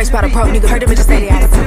bitch about a broke nigga. Heard the bitches say they out of